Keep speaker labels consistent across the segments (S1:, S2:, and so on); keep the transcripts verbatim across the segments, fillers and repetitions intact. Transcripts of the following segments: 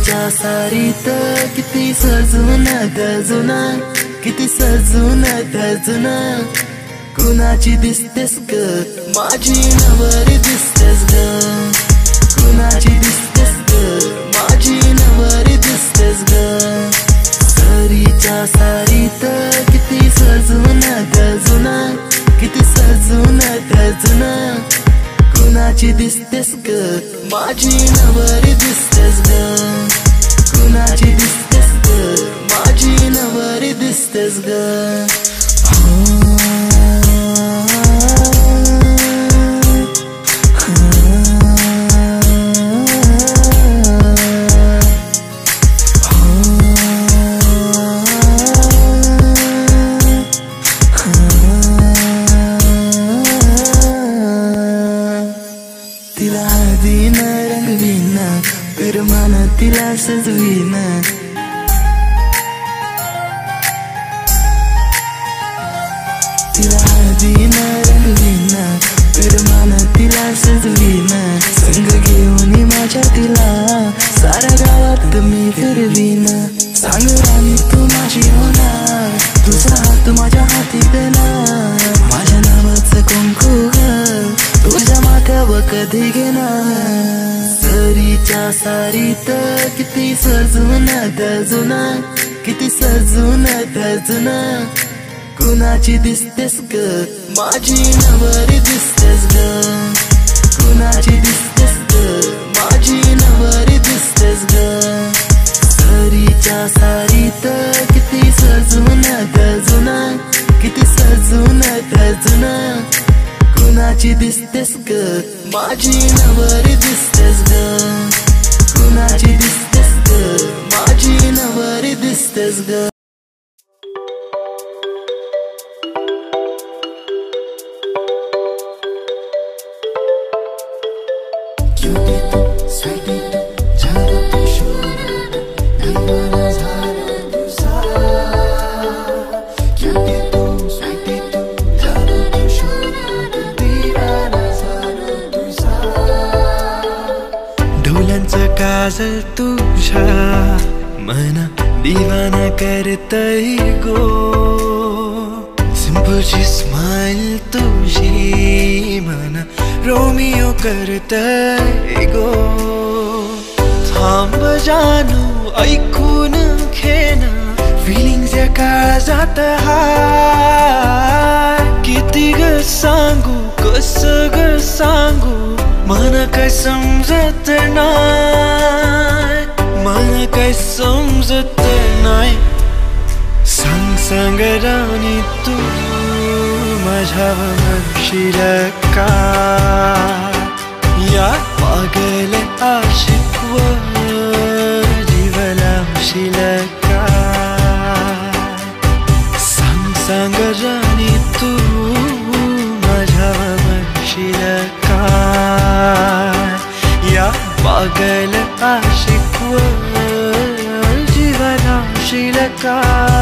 S1: सरीच्या सारीत किती सजून गजून, किती सजून गजून, कुणाची दिसतेस ग माझी नवरी दिसतेस ग, कुणाची दिसतेस ग माझी नवरी दिसतेस ग। सरीच्या सारीत किती सजून गजून, किती सजून गजून, कुणाची दिसतेस ग माझी नवरी दिसतेस ग, कुणाची दिसतेस ग माझी नवरी दिसतेस ग। तिला हळदीन रंगवीन, पिरमान तिला सजवीन, तिला हळदीन रंगवीन, पिरमान तिला सजवीन, संग घेऊन माझ्या तिला साऱ्या गावात मी फिरवीन। सांग राणी तू माझी होणार, तुझा हात माझ्या हाती देणार, माझ्या नावाचं कुंकू तुझ्या माथ्यावर कधी घेणार। सरीच्या सारीत किती सजून गजून, किती सजून गजून, कुणाची दिसतेस ग माझी नवरी दिसतेस ग, कुणाची दिसतेस ग माझी नवरी दिसतेस ग। सरीच्या सारीत किती सजून गजून, किती सजून गजून, कुणाची दिसतेस ग माझी नवरी दिसतेस ग, कुणाची दिसतेस ग माझी नवरी दिसतेस ग।
S2: काजल तुझ्या मना दीवाना करतय गो, सिंपलची स्माइल तुझी मना रोमियो करतय गो। थांब जानू ऐकून घेना, फिलिंग्स या काळजात हाय, किती ग सांगू कस ग सांगू, मन काय समजत नाय, मन काय समजत नाय। सांग सांग राणी तू माझ्यावर म्हणशील का, या पागल आशिकवर जीव लावशील का। सांग सांग राणी तू माझ्यावर म्हणशील का, या पागल आशिकवर जीव लावशील का।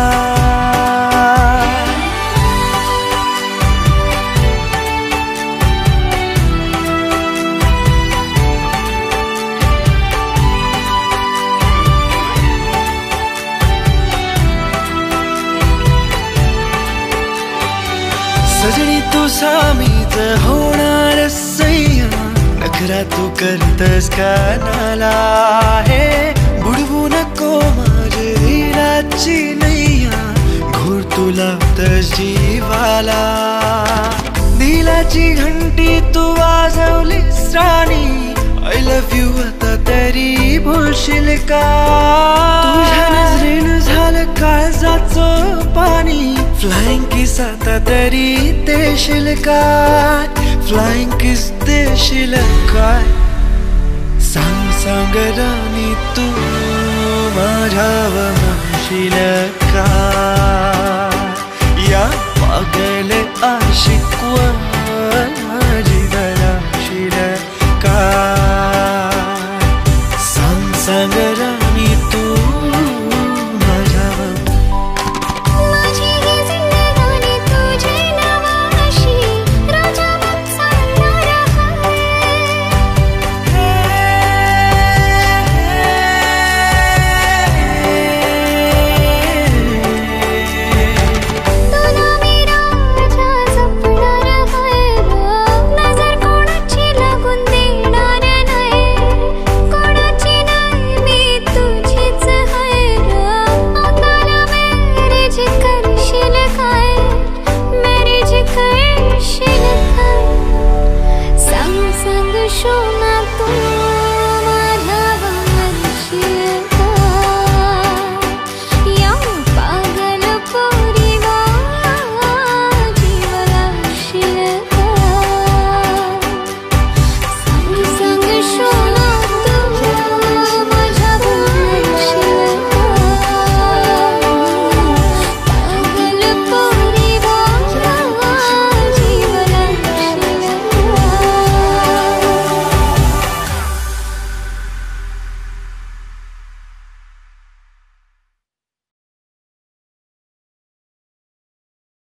S2: सजनी तू सामीत होणार सैया, नखरा तू करतस कानाला हे, बुडवू नको माझे दिलाची नैया, घोर तू लावतस जीवाला। दिलाची घंटी तू वाजवलीस राणी, आय लव्ह यू आता तरी बोलशील का। तुझ्या नजरेनं झालं काळजाचं पाणी, फ्लाइंग किस आता तरी देशील काय, फ्लाइंग किस देशील काय। सांग सांग राणी तू माझ्यावर म्हणशील